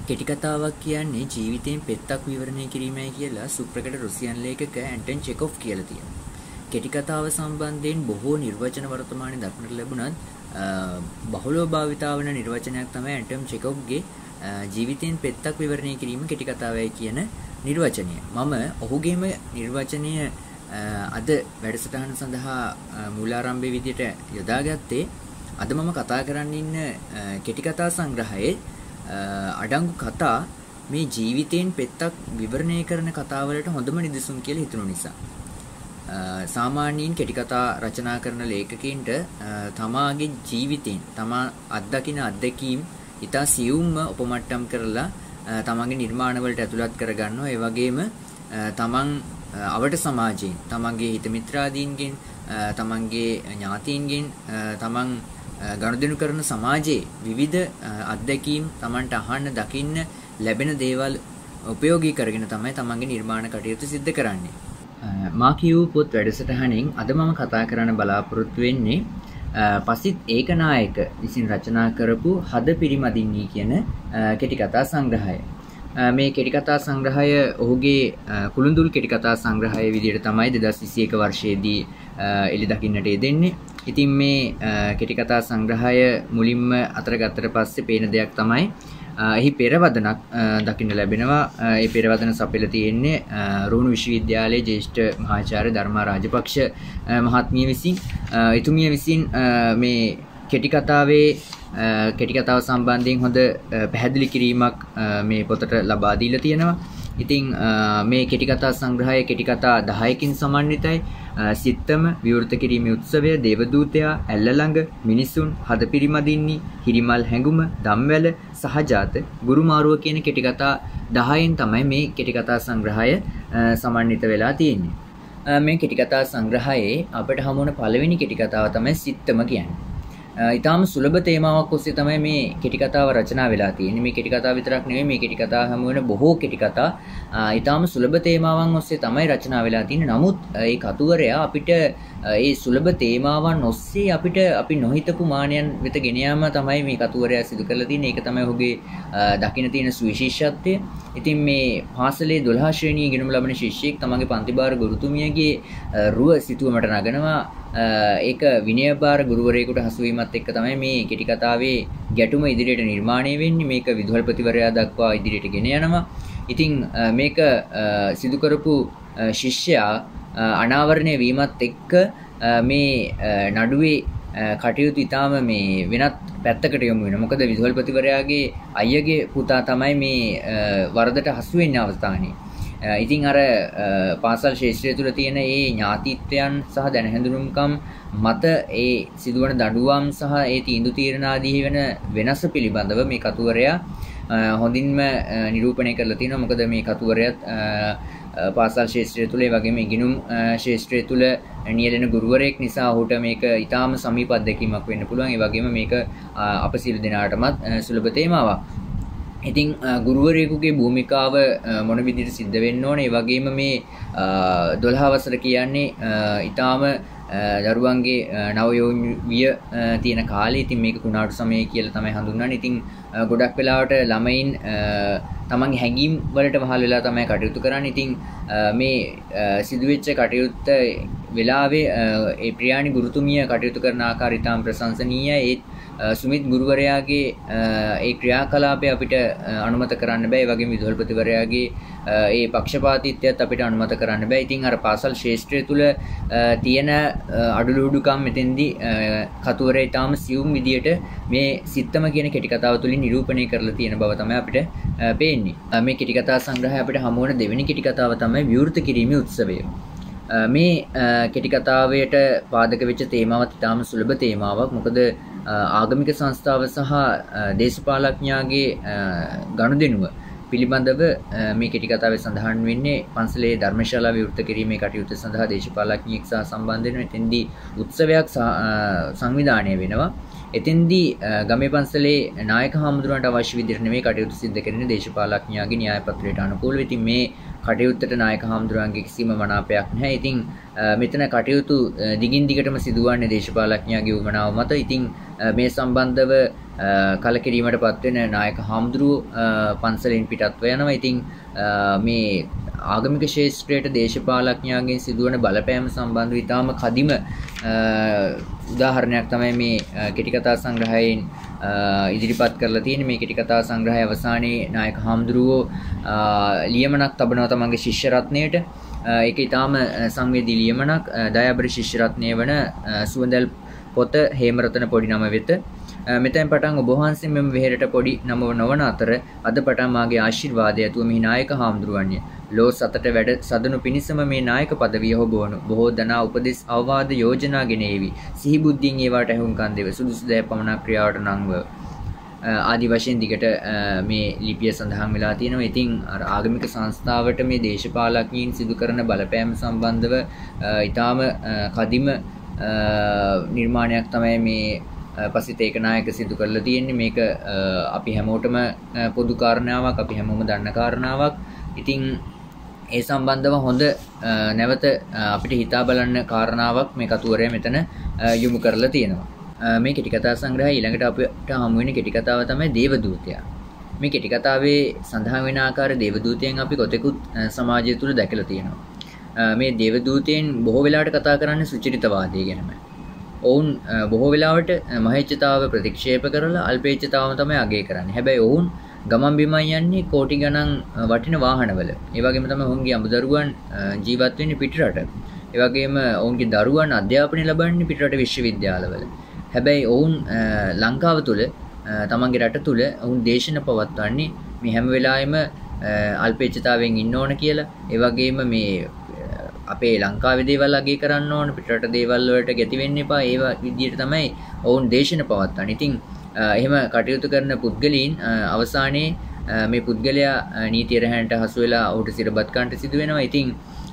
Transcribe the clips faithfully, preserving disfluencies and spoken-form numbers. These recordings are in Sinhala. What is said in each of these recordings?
කෙටි කතාවක් කියන්නේ ජීවිතයෙන් පෙත්තක් විවරණය කිරීමයි කියලා සුප්‍රකට රුසියන් ලේඛක ඇන්ටන් චෙකොව් කියලා තියෙනවා. කෙටි කතාව සම්බන්ධයෙන් බොහෝ නිර්වචන වර්තමානයේ දක්නට ලැබුණත් බහුලව භාවිතා වන නිර්වචනයක් තමයි ඇන්ටන් චෙකොව්ගේ ජීවිතයෙන් පෙත්තක් විවරණය කිරීම කෙටි කතාවයි කියන නිර්වචනය. මම ඔහුගේම නිර්වචනය අද වැඩසටහන සඳහා මූලාරම්භයේ විදිහට යොදාගත්තේ අද මම කතා කරන්න ඉන්න කෙටි කතා සංග්‍රහයේ අඩංගු කතා මේ ජීවිතයෙන් පෙත්තක් විවරණය කරන කතාවලට හොඳම නිදසුන් කියලා හිතුණු නිසා. සාමාන්‍යයෙන් කෙටි කතා රචනා කරන ලේඛකයින්ට තමාගේ ජීවිතයෙන් තමා අත්දකින අත්දැකීම් ඉතා සියුම්ව උපමට්ටම් කරලා තමන්ගේ නිර්මාණ වලට ඇතුළත් කරගන්නවා. ඒ වගේම තමන් අවට සමාජයෙන්, තමන්ගේ හිත මිත්‍රාදීන්ගෙන්, තමන්ගේ ඥාතීන්ගෙන්, තමන් ගනුදෙනු කරන සමාජයේ විවිධ අත්දැකීම් තමන්ට අහන්න දකින්න ලැබෙන දේවල් උපයෝගී කරගෙන තමයි තමන්ගේ නිර්මාණ කටයුතු සිද්ධ කරන්නේ. මා කියූ පොත් වැඩසටහනින් අද මම කතා කරන්න බලාපොරොත්තු වෙන්නේ පසිත් ඒකනායක විසින් රචනා කරපු හද පිරිමදින්නී කියන කෙටි කතා සංග්‍රහය. මේ කෙටි කතා සංග්‍රහය ඔහුගේ කුළුඳුල් කෙටි කතා සංග්‍රහය විදිහට තමයි දෙදහස් විසි එක වර්ෂයේදී එළි දකින්නට යෙදෙන්නේ. ඉතින් මේ කෙටි කතා සංග්‍රහය මුලින්ම අතර ගත්තට පස්සේ පේන දෙයක් තමයි එහි පෙරවදනක් දකින්න ලැබෙනවා. ඒ පෙරවදන සපයලා තියෙන්නේ රුහුණු විශ්වවිද්‍යාලයේ ජ්‍යෙෂ්ඨ මහාචාර්ය ධර්මා රාජපක්ෂ මහත්මිය විසින්. එතුමිය විසින් මේ කෙටි කතාවේ කෙටි කතාව සම්බන්ධයෙන් හොඳ පැහැදිලි කිරීමක් මේ පොතට ලබා දීලා තියෙනවා. ඉතින් මේ කෙටි කතා සංග්‍රහය කෙටි කතා දහයකින් සමන්විතයි. සිත්තම, විවෘත කිරීමේ උත්සවය, දේවදූතයා, ඇල්ල ළඟ, මිනිසුන්, හද පිරිමදින්නි, හිරිමල් හැඟුම, දම්වැල, සහජාත, ගුරුමාරුව කියන කෙටි කතා දහයෙන් තමයි මේ කෙටි කතා සංග්‍රහය සමන්විත වෙලා තියෙන්නේ. මේ කෙටි කතා සංග්‍රහයේ අපිට හමු වන පළවෙනි කෙටි කතාව තමයි සිත්තම කියන්නේ. ඊටාම සුලභ තේමාවක් ඔස්සේ තමයි මේ කෙටි කතාව රචනා වෙලා තියෙන්නේ. මේ කෙටි කතාව විතරක් නෙවෙයි, මේ කෙටි කතාව හමු වෙන බොහෝ කෙටි කතා ඊටාම සුලභ තේමාවන් ඔස්සේ තමයි රචනා වෙලා තියෙන්නේ. නමුත් ඒ කතුවරයා අපිට ඒ සුලභ තේමාවන් ඔස්සේ අපිට අපි නොහිතපු මානයන් වෙත ගෙන යාම තමයි මේ කතුවරයා සිදු කරලා තියෙන්නේ. ඒක තමයි ඔහුගේ දකින්න තියෙන සුවිශේෂත්වය. ඉතින් මේ පාසලේ දොළහ ශ්‍රේණියේ ඉගෙනුම ලබන ශිෂ්‍යෙක් තමන්ගේ පන්තිභාර ගුරුතුමියගේ රුව සිතුවමට නගනවා. ඒක විනයබාර ගුරුවරයෙකුට හසු වීමත් එක්ක තමයි මේ කෙටි කතාවේ ගැටුම ඉදිරියට නිර්මාණය වෙන්නේ. මේක විදුහල්පතිවරයා දක්වා ඉදිරියට ගෙන යනවා. ඉතින් මේක සිදු කරපු ශිෂ්‍යයා අනාවරණය වීමත් එක්ක මේ නඩුවේ කටයුතු ඉතාම මේ වෙනත් පැත්තකට යොමු වෙනවා. මොකද විදුහල්පතිවරයාගේ අයියගේ පුතා තමයි මේ වරදට හසු වෙන්නේ අවස්ථාවේ. ඉතින් අර පාසල් ශාස්ත්‍රය තුළ තියෙන ඒ ඥාතිත්වයන් සහ දැනහැඳුනුම්කම් මත ඒ සිදුවන දඬුවම් සහ ඒ තීන්දුව තීරණ ආදී වෙන වෙනස පිළිබඳව මේ කතුවරයා හොඳින්ම නිරූපණය කරලා තියෙනවා. මොකද මේ කතුවරයාත් පාසල් ශාස්ත්‍රය තුළ ඒ වගේම ඉගෙනුම් ශාස්ත්‍රය තුළ නියැලෙන ගුරුවරයෙක් නිසා ඔහුට මේක ඊටාම සමීප අත්දැකීමක් වෙන්න පුළුවන්. ඒ වගේම මේක අප සියලු දෙනාටමත් සුලභ තේමාවක්. ඉතින් ගුරුවරයෙකුගේ භූමිකාව මොන විදිහට සිද්ධ වෙන්න ඕනේ? ඒ වගේම මේ දොළහ වසර කියන්නේ ඊටාම දරුවන්ගේ නවයෝන්විය තියෙන කාලේ. ඉතින් මේක කුණාටු සමය කියලා තමයි හඳුන්වන්නේ. ඉතින් ගොඩක් වෙලාවට ළමයින් තමන්ගේ හැඟීම් වලට වහල් වෙලා තමයි කටයුතු කරන්නේ. ඉතින් මේ සිදුවෙච්ච කටයුත්ත වෙලාවේ ඒ ප්‍රියානි ගුරුතුමිය කටයුතු කරන ආකාරය ඉතාම ප්‍රශංසනීයයි. ඒ සුමිත් ගුරුවරයාගේ ඒ ක්‍රියාකලාපය අපිට අනුමත කරන්න බෑ. ඒ වගේම විදුහල්පතිවරයාගේ ඒ පක්ෂපාතීත්වයත් අපිට අනුමත කරන්න බෑ. ඉතින් අර පාසල් ශාස්ත්‍රය තුළ තියෙන අඩලුඩුකම් මෙතෙන්දී කතුවරයා ඊටාම සියුම් විදියට මේ සිත්තම කියන කෙටි කතාව තුළින් නිරූපණය කරලා තියෙන බව තමයි අපිට පේන්නේ. මේ කෙටි කතා සංග්‍රහය අපිට හමු වන දෙවෙනි කෙටි කතාව තමයි විවෘත කිරීමේ උත්සවය. මේ කෙටි කතාවයට පාදක වෙච්ච තේමාවත් ඊටාම සුලභ තේමාවක්. මොකද ආගමික සංස්ථාව සහ දේශපාලඥයාගේ ගනුදෙනුව පිළිබඳව මේ කෙටි කතාවේ සඳහන් වෙන්නේ පන්සලේ ධර්මශාලා විවෘත කිරීමේ කටයුතු සඳහා දේශපාලඥයෙක් සහ සම්බන්ධ වෙන එතෙන්දී උත්සවයක් සංවිධානය වෙනවා. එතෙන්දී ගමේ පන්සලේ නායක හාමුදුරුවන්ට අවශ්‍ය විදිහට නෙමෙයි කටයුතු සිදු කරන්නේ දේශපාලඥයාගේ න්‍යාය පත්‍රයට අනුකූලව. ඉතින් මේ කටයුත්තට නායක හාමුදුරුවන්ගේ කිසිම මනාපයක් නැහැ. ඉතින් මෙතන කටයුතු දිගින් දිගටම සිදුවන්නේ දේශපාලඥයාගේ උවමනාව මත. ඉතින් මේ සම්බන්ධව කලකිරීමටපත් වෙන නායක හාමුදුරුවෝ පන්සලෙන් පිටත්ව යනවා. ඉතින් මේ ආගමික ශාස්ත්‍රයට දේශපාලඥයන්ගෙන් සිදුවන බලපෑම සම්බන්ධව ඉතාම කදිම උදාහරණයක් තමයි මේ කෙටි කතා සංග්‍රහයෙන් ඉදිරිපත් කරලා තියෙන්නේ. මේ කෙටි කතා සංග්‍රහය අවසානයේ නායක හාමුදුරුවෝ ලියමනක් තබනවා තමන්ගේ ශිෂ්‍ය රත්නයට. ඒක ඊටාම සංවේදී ලියමනක්. දයාබර ශිෂ්‍ය රත්නය වන සුවඳල් පොත හේමරතන පොඩි නම වෙත මෙතෙන් පටන් ඔබ වහන්සේ මෙම වෙහෙරට පොඩි නම නොවන අතර අද පටන් මාගේ ආශිර්වාදය ඇතුව මෙහි නායක හාමුදුරුවන්ය. ලෝ සතට වැඩ සදනු පිණිසම මේ නායක පදවිය හොබවනු. බොහෝ දනා උපදෙස් අවවාද යෝජනා ගෙනේවි. සිහි බුද්ධියෙන් ඒවාට ඇහුම්කන් දෙව. සුදුසු දෑ පමණක් ක්‍රියාවට නංව. ආදි වශයෙන් දිගට මේ ලිපිය සඳහන් වෙලා තියෙනවා. ඉතින් අර ආගමික සංස්ථාවට මේ දේශපාලඥයින් සිදු කරන බලපෑම සම්බන්ධව ඊටාම කදිම නිර්මාණයක් තමයි මේ පසිත ඒකනායක සිදු කරලා තියෙන්නේ. මේක අපි හැමෝටම පොදු කාරණාවක්, අපි හැමෝම දන්න කාරණාවක්. ඉතින් ඒ සම්බන්ධව හොඳ නැවත අපිට හිතා බලන්න කාරණාවක් මේ කතුවරයා මෙතන යොමු කරලා තියෙනවා. මේ කෙටි කතා සංග්‍රහය ඊළඟට අපිට හමු වෙන කෙටි කතාව තමයි දේවදූතයා. මේ කෙටි කතාවේ සඳහන් වෙන ආකාර දේවදූතයන් අපි කොතෙකුත් සමාජය තුළ දැකලා තියෙනවා. මේ දේවදූතයන් බොහෝ වෙලාවට කතා කරන්නේ සුචරිතවාදී ගැනමයි. ඔවුන් බොහෝ වෙලාවට මහේච්ඡතාව ප්‍රතික්ෂේප කරලා අල්පේච්ඡතාවම තමයි අගය කරන්නේ. හැබැයි ඔවුන් ගමන් බිමන් යන්නේ කෝටි ගණන් වටින වාහනවල. ඒ වගේම තමයි ඔවුන්ගේ අමුදරුවන් ජීවත් වෙන්නේ පිටරට. ඒ වගේම ඔවුන්ගේ දරුවන් අධ්‍යාපනය ලබන්නේ පිටරට විශ්වවිද්‍යාලවල. හැබැයි ඔවුන් ලංකාව තුල තමන්ගේ රට තුල ඔවුන් දේශන පවත්වන්නේ මේ හැම වෙලාවෙම අල්පේච්ඡතාවයෙන් ඉන්න ඕන කියලා. ඒ වගේම මේ අපේ ලංකාවේ දේවල් අගය කරන්න ඕන, පිටරට දේවල් වලට ගැති වෙන්න එපා. ඒ විදිහට තමයි ඔවුන් දේශන පවත්වන්නේ. ඉතින් එහෙම කටයුතු කරන පුද්ගලයන් අවසානයේ මේ පුද්ගලයා නීතිය රැහැන්ට හසු වෙලා ඔහුට සිරබත් කන්ට සිදු වෙනවා. ඉතින්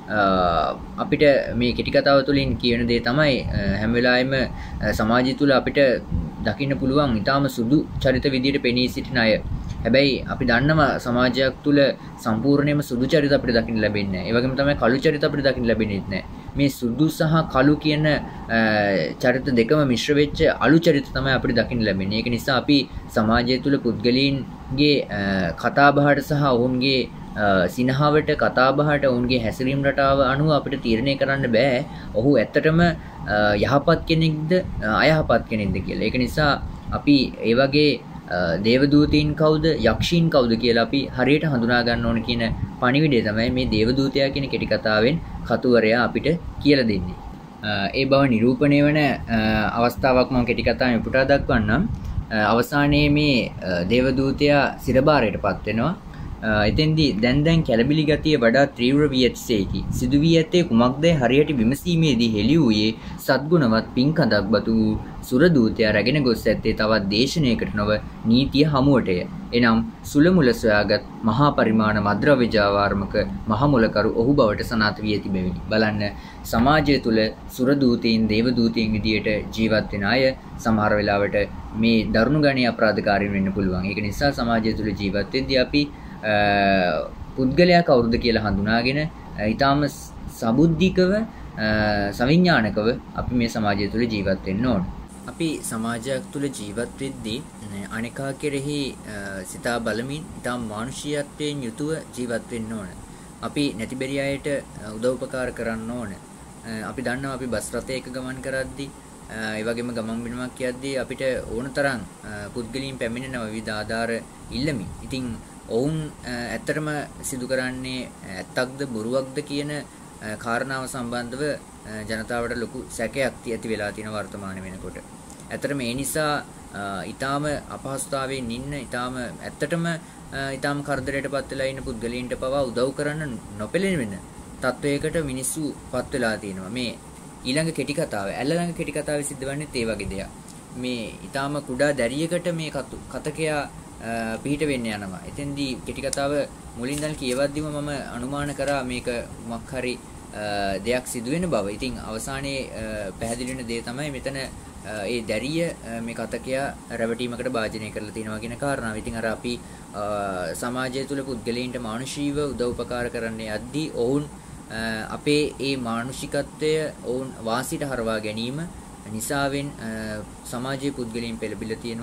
අපිට මේ කෙටි කතාව තුළින් කියන දේ තමයි හැම වෙලාවෙම සමාජය තුළ අපිට දකින්න පුළුවන් ඊටාම සුදු චරිත විදියට පෙනී සිටින අය. හැබැයි අපි දන්නවා සමාජයක් තුළ සම්පූර්ණයෙන්ම සුදු චරිත අපිට දකින්න ලැබෙන්නේ නැහැ. ඒ වගේම තමයි කළු චරිත අපිට දකින්න ලැබෙන්නේ නැහැ. මේ සුදු සහ කළු කියන චරිත දෙකම මිශ්‍ර වෙච්ච අලු චරිත තමයි අපිට දකින්න ලැබෙන්නේ. ඒක නිසා අපි සමාජය තුළ පුද්ගලයන්ගේ කතාබහට සහ ඔවුන්ගේ සිනහවට, කතාබහට, ඔවුන්ගේ හැසිරීම් රටාව අනුව අපිට තීරණය කරන්න බෑ ඔහු ඇත්තටම යහපත් කෙනෙක්ද අයහපත් කෙනෙක්ද කියලා. ඒක නිසා අපි ඒ වගේ දේවදූතීන් කවුද, යක්ෂීන් කවුද කියලා අපි හරියට හඳුනා ගන්න ඕන කියන පණිවිඩය තමයි මේ දේවදූතයා කියන කෙටි කතාවෙන් කතුවරයා අපිට කියලා දෙන්නේ. ඒ බව නිරූපණය වන අවස්ථාවක් මම කෙටි කතාවෙන් උපුටා දක්වන්නම්. අවසානයේ මේ දේවදූතයා සිරබාරයටපත් වෙනවා. එතෙන්දී දැන් දැන් කැළබිලි ගතිය වඩා තීව්‍ර වී ඇතිසේකි. සිදු වී ඇත්තේ කුමක්ද හරියට විමසීමේදී හෙළි වූයේ සද්ගුණවත් පින්කඳක් බතු වූ සුරදූතයා රැගෙන ගොස් ඇත්තේ තවත් දේශනයකට නොව නීතිය හමුවටය. එනම් සුලමුල සොයාගත් මහා පරිමාණ මද්‍රව්‍ය ජාවාරමක මහමුලකරු ඔහු බවට සනාථ වී ඇති බැවිනි. බලන්න, සමාජය තුළ සුරදූතීන්, දේවදූතීන් විදියට ජීවත් වෙන අය සමහර වෙලාවට මේ දරුණු ගණයේ අපරාධකාරීන් වෙන්න පුළුවන්. ඒක නිසා සමාජය තුළ ජීවත් වෙද්දී අපි පුද්ගලයා කවුරුද කියලා හඳුනාගෙන ඊටාම සබුද්ධිකව සවිඥානිකව අපි මේ සමාජය තුළ ජීවත් වෙන්න ඕන. අපි සමාජයක් තුළ ජීවත් වෙද්දී අනිකා කෙරෙහි සිතා බලමින් ඊටාම මානුෂීයත්වයෙන් යුතුව ජීවත් වෙන්න ඕන. අපි නැතිබරි අයට උදව් උපකාර කරන්න ඕන. අපි දන්නවා අපි බස් රථයක ගමන් කරද්දී ඒ වගේම ගමන් බිමනක් යද්දී අපිට ඕන තරම් පුද්ගලයන් පැමිණෙන විවිධ ආධාර ඉල්ලමි. ඉතින් ඔවුන් ඇත්තටම සිදු කරන්නේ ඇත්තක්ද බොරුවක්ද කියන කාරණාව සම්බන්ධව ජනතාවට ලොකු සැකයක් ඇති වෙලා තියෙන වර්තමාන වෙනකොට. ඇත්තටම ඒ නිසා ඊටාම අපහසුතාවයෙන් ඉන්න, ඊටාම ඇත්තටම ඊටාම කරදරයටපත් වෙලා ඉන්න පුද්ගලයන්ට පවා උදව් කරන්න නොපෙළෙන වෙන තත්වයකට මිනිස්සු පත් වෙලා තියෙනවා. මේ ඊළඟ කෙටි කතාව, ඇල්ල ළඟ කෙටි කතාවේ සිද්ධ වෙන්නේ ඒ වගේ දෙයක්. මේ ඊටාම කුඩා දැරියකට මේ කතකයා පිහිට වෙන්න යනවා. එතෙන්දී කෙටි කතාව මුලින් ඉඳන් කියවද්දිම මම අනුමාන කරා මේක මොකක් හරි දෙයක් සිදු වෙන බව. ඉතින් අවසානයේ පැහැදිලි වෙන දේ තමයි මෙතන ඒ දැරිය මේ කතකයා රැවටීමකට භාජනය කරලා තියෙනවා කියන කාරණාව. ඉතින් අර අපි සමාජය තුළ පුද්ගලයන්ට මානුෂීව උදව් උපකාර කරන්න යද්දී ඔවුන් අපේ ඒ මානුෂිකත්වය ඔවුන් වාසියට හරවා ගැනීම නිසාවෙන් සමාජයේ පුද්ගලයන් පෙළඹිලා තියෙනවා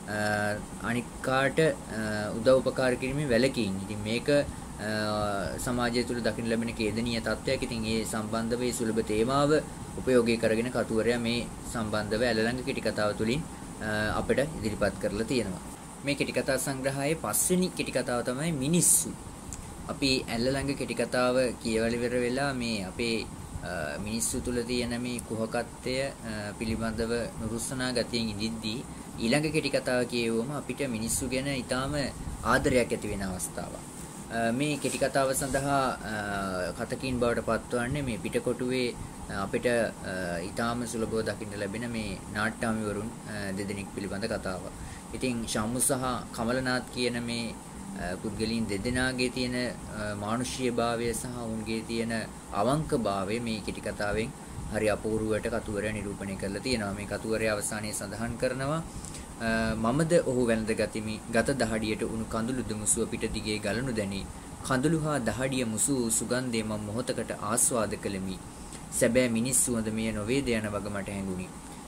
අනික් කාට උදව් උපකාර කිරීමේ වැළකී ඉන්නේ. ඉතින් මේක සමාජය තුළ දකින්න ලැබෙන කේදනීය තත්ත්වයක්. ඉතින් ඒ සම්බන්ධව ඒ සුලභ තේමාව උපයෝගී කරගෙන කතුවරයා මේ සම්බන්ධව ඇලළඟ කෙටි කතාව තුළින් අපිට ඉදිරිපත් කරලා තියෙනවා. මේ කෙටි කතා සංග්‍රහයේ පස්වෙනි කෙටි කතාව තමයි මිනිස්සු. අපි ඇල්ලළඟ කෙටි කතාව කියවල ඉවර වෙලා මේ අපේ මිනිස්සු තුළ තියෙන මේ කුහකත්වය පිළිබඳව නුරුස්සනා ගතියෙන් ඉඳිද්දී ඊළඟ කෙටි කතාව කියවුවම අපිට මිනිස්සු ගැන ඊටාම ආදරයක් ඇති වෙන අවස්ථාවක්. මේ කෙටි කතාව සඳහා කතකින් බවට පත්වන්නේ මේ පිටකොටුවේ අපිට ඊටාම සුලභව දකින්න ලැබෙන මේ නාට්‍යාමිවරුන් දෙදෙනෙක් පිළිබඳ කතාවක්. ඉතින් ශම්මු සහ කමලනාත් කියන මේ පුද්ගලයන් දෙදෙනාගේ තියෙන මානුෂීයභාවය සහ ඔවුන්ගේ තියෙන අවංකභාවය මේ කෙටි කතාවෙන් හරි අපූර්වවට කතුවරයා නිරූපණය කරලා තියෙනවා. මේ කතුවරයා අවසානයේ සඳහන් කරනවා මමද ඔහු වැළඳ ගතිමි ගත දහඩියට උණු කඳුළු දුමුසුව පිට දිගේ ගලනු දැනි කඳුළු හා දහඩිය මුසු සුගන්ධය මම මොහොතකට ආස්වාද කළෙමි. සැබෑ මිනිස් සුවඳ මෙය නොවේද යන වග මට හැඟුණි.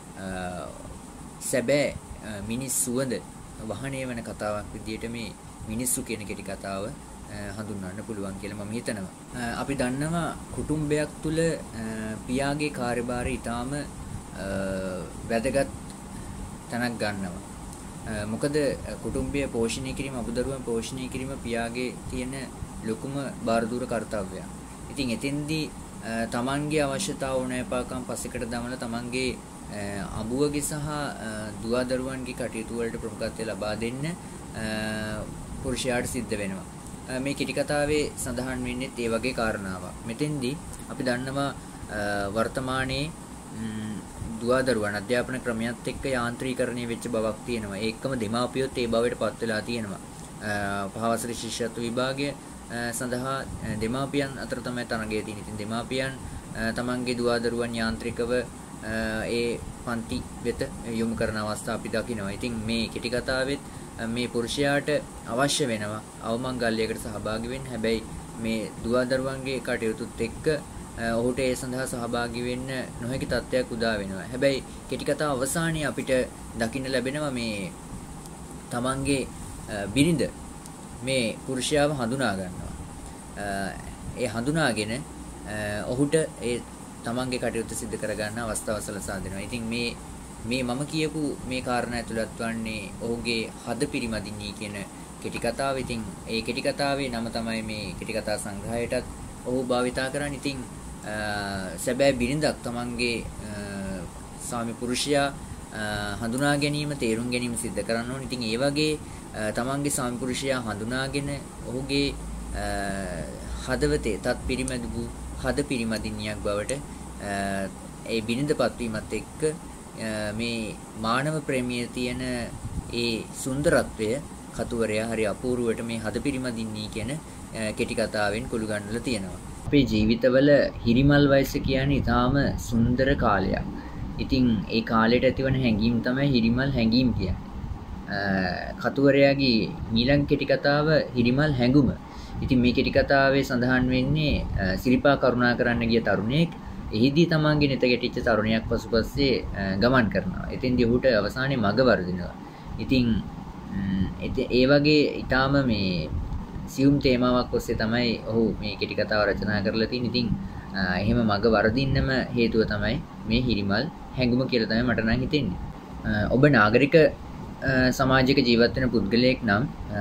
සැබෑ මිනිස් සුවඳ වහණය වෙන කතාවක් විදිහට මේ මිනිස්සු කියන කෙටි කතාව හඳුන්වන්න පුළුවන් කියලා මම හිතනවා. අපි දන්නවා කුටුම්බයක් තුල පියාගේ කාර්යභාරය ඊටාම වැදගත් තැනක් ගන්නවා. මොකද කුටුම්බය පෝෂණය කිරීම, අබුදරුවන් පෝෂණය කිරීම පියාගේ තියෙන ලොකුම බාරදූර කාර්යයක්. ඉතින් එතෙන්දී තමන්ගේ අවශ්‍යතාව ඕනෑපාකම් පස්සෙකට දාමලා තමන්ගේ අඹුවගේ සහ දුවදරුවන්ගේ කටයුතු වලට ප්‍රමුඛත්වය ලබා දෙන්න පුරුෂයාට සිද්ධ වෙනවා. මේ කෙටි කතාවේ සඳහන් වෙන්නේ ඒ වගේ කාරණාවක්. මෙතෙන්දී අපි දන්නවා වර්තමානයේ දුවදරුවන් අධ්‍යාපන ක්‍රමයත් එක්ක යාන්ත්‍රීකරණය වෙච්ච බවක් තියෙනවා. ඒකම දෙමාපියොත් ඒ බවට පත් වෙලා තියෙනවා. පහවසර ශිෂ්‍යත්ව විභාගය සඳහා දෙමාපියන් අතර තමයි තරඟය තියෙන්නේ. ඉතින් දෙමාපියන් තමන්ගේ දුවදරුවන් යාන්ත්‍රිකව ඒ පන්ති වෙත යොමු කරන අවස්ථා අපි දකිනවා. ඉතින් මේ කෙටි කතාවෙත් මේ පුරුෂයාට අවශ්‍ය වෙනවා අවමංගල්‍යයකට සහභාගී වෙන්න. හැබැයි මේ දුවදරුවන්ගේ කටයුතුත් එක්ක ඔහුට ඒ සඳහා සහභාගී වෙන්න නොහැකි තත්ත්වයක් උදා වෙනවා. හැබැයි කෙටි කතාව අවසානයේ අපිට දකින්න ලැබෙනවා මේ තමන්ගේ බිරිඳ මේ පුරුෂයාව හඳුනා ගන්නවා. ඒ හඳුනාගෙන ඔහුට ඒ තමන්ගේ කටයුතු සිදු කර ගන්න අවස්ථාව සලසා දෙනවා. ඉතින් මේ මේ මම කියපු මේ කාරණා ඇතුළත් වන්නේ ඔහුගේ හද පිරිමදින්නී කියන කෙටි කතාව. ඉතින් ඒ කෙටි කතාවේ නම තමයි මේ කෙටි කතා සංග්‍රහයටත් ඔහු භාවිතා කරන්නේ. ඉතින් සැබෑ බිරිඳක් තමන්ගේ ස්වාමි පුරුෂයා හඳුනා ගැනීම, තේරුම් ගැනීම සිද්ධ කරන්න ඕනේ. ඉතින් ඒ වගේ තමන්ගේ ස්වාමි පුරුෂයා හඳුනාගෙන ඔහුගේ හදවතේ තත් පිරිමැදු හද පිරිමදින්නියක් බවට ඒ බිරිඳපත් වීමත් එක්ක මේ මානව ප්‍රේමයේ තියෙන ඒ සුන්දරත්වය කතුවරයා හරි අපූර්වවට මේ හද පිරිමදින්නී කියන කෙටි කතාවෙන් කුළු ගන්නලා තියෙනවා. අපේ ජීවිතවල හිරිමල් වයස කියන්නේ ඊටාම සුන්දර කාලයක්. ඉතින් ඒ කාලයට ඇතිවන හැඟීම් තමයි හිරිමල් හැඟීම් කියන්නේ. කතුවරයාගේ ඊළඟ කෙටි කතාව හිරිමල් හැඟුම. ඉතින් මේ කෙටි කතාවේ සඳහන් වෙන්නේ සිරිපා කරුණා කරන්න ගිය තරුණයෙක් එහිදී තමන්ගේ නෙත ගැටිච්ච තරුණියක් පසුපස්සේ ගමන් කරනවා. ඉතින්දී ඔහුට අවසානයේ මග වර්ධිනවා. ඉතින් ඒ වගේ ඊටාම මේ සියුම් තේමාවක් ඔස්සේ තමයි ඔහු මේ කෙටි කතාව රචනා කරලා තියෙන්නේ. ඉතින් එහෙම මග වර්ධින්නම හේතුව තමයි මේ හිරිමල් හැඟුම කියලා තමයි මට නම් හිතෙන්නේ. ඔබ නාගරික සමාජයක ජීවත් වෙන පුද්ගලයෙක් නම්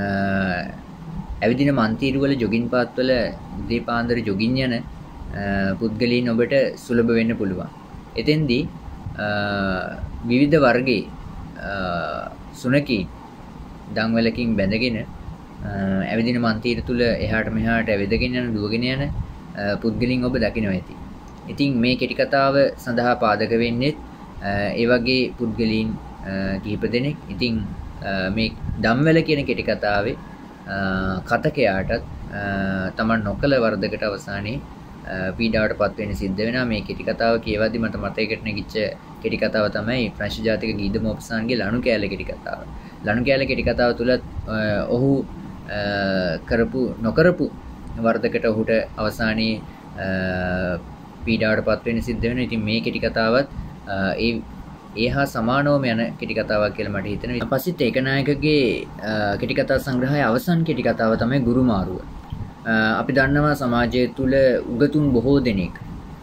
ඇවිදින මන්තිරුවල ජොගින් පාත්වල උදේ පාන්දර ජොගින් යන පුද්ගලයන් ඔබට සුලභ වෙන්න පුළුවන්. එතෙන්දී විවිධ වර්ගයේ සුනකී දන්වැලකින් බැඳගෙන ඇවිදින මන්තිර තුල එහාට මෙහාට ඇවිදගෙන යන දුවගෙන යන පුද්ගලයන් ඔබ දකිනවා ඇති. ඉතින් මේ කෙටි කතාව සඳහා පාදක වෙන්නේ ඒ වගේ පුද්ගලයන් කිහිප දෙනෙක්. ඉතින් මේ ධම්වැල කියන කෙටි කතාවේ කතකයාටත් තමන් නොකල වරදකට අවසානයේ පීඩාවටපත් වෙන්න සිද්ධ වෙනවා. මේ කෙටි කතාව කියවද්දි මට මතකයට නැගිච්ච කෙටි කතාව තමයි ප්‍රංශ ජාතික ගීත මොප්සාන්ගේ ලණු කෑල්ල කෙටි කතාව. ලණු කෑල්ල කෙටි කතාව තුලත් ඔහු කරපු නොකරපු වරදකට ඔහුට අවසානයේ පීඩාවටපත් වෙන්න සිද්ධ වෙනවා. ඉතින් මේ කෙටි කතාවත් ඒ ඒ හා සමානවම යන කෙටි කතාවක් කියලා මට හිතෙනවා. පස්සේ ඒකනායකගේ කෙටි කතා සංග්‍රහයේ අවසන් කෙටි කතාව තමයි ගුරුමාරුව. අපි දන්නවා සමාජය තුළ උගතුන් බොහෝ දෙනෙක්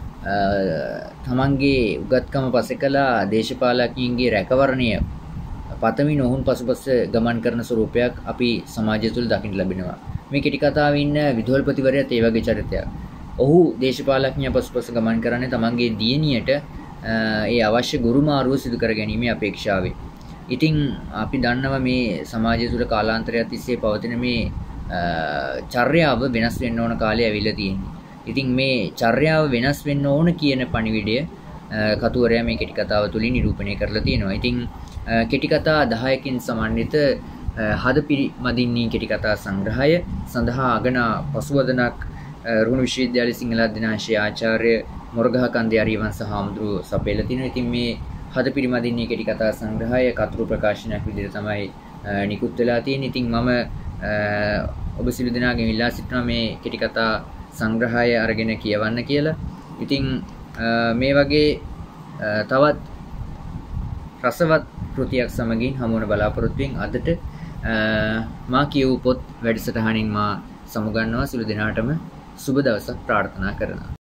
තමන්ගේ උගත්කම පසෙකලා දේශපාලකයන්ගේ රැකවරණය පතමින් ඔවුන් පසුපස ගමන් කරන ස්වරූපයක් අපි සමාජය තුළ දකින්න ලැබෙනවා. මේ කෙටි කතාවේ ඉන්න විදුහල්පතිවරයාත් ඒ වගේ චරිතයක්. ඔහු දේශපාලඥයා පසුපස ගමන් කරන්නේ තමන්ගේ දියණියට ඒ අවශ්‍ය ගුරුමාරුව සිදු කර ගැනීමේ අපේක්ෂාවෙන්. ඉතින් අපි දන්නවා මේ සමාජය තුළ කාලාන්තරයක් තිස්සේ පවතින මේ චර්යාව වෙනස් වෙන්න ඕන කාලය ඇවිල්ලා තියෙනවා. ඉතින් මේ චර්යාව වෙනස් වෙන්න ඕන කියන පණිවිඩය කතුවරයා මේ කෙටි කතාව තුලින් නිරූපණය කරලා තියෙනවා. ඉතින් කෙටි කතා දහයකින් සමන්විත හදපිරි මදින්නී කෙටි කතා සංග්‍රහය සඳහා අගනා පසුවදනක් රුහුණු විශ්වවිද්‍යාලයේ සිංහල අධ්‍යනාංශයේ ආචාර්ය මොරගහකන්දේ අරිවංශ හාමුදුරුවෝ සපයලා තිනවා. ඉතින් මේ හදපිරි මදින්නී කෙටි කතා සංග්‍රහය කතුරු ප්‍රකාශනයක් විදිහට තමයි නිකුත් වෙලා තියෙන්නේ. ඉතින් මම ඔබ සියලු දෙනාගෙන් ඉල්ලා සිටිනවා මේ කෙටි කතා සංග්‍රහය අරගෙන කියවන්න කියලා. ඉතින් මේ වගේ තවත් රසවත් කෘතියක් සමගින් හමු වන බලාපොරොත්තුෙන් අදට මා කියවූ පොත් වැඩසටහනින් මා සමුගන්නවා. සියලු දෙනාටම සුබ දවසක් ප්‍රාර්ථනා කරනවා.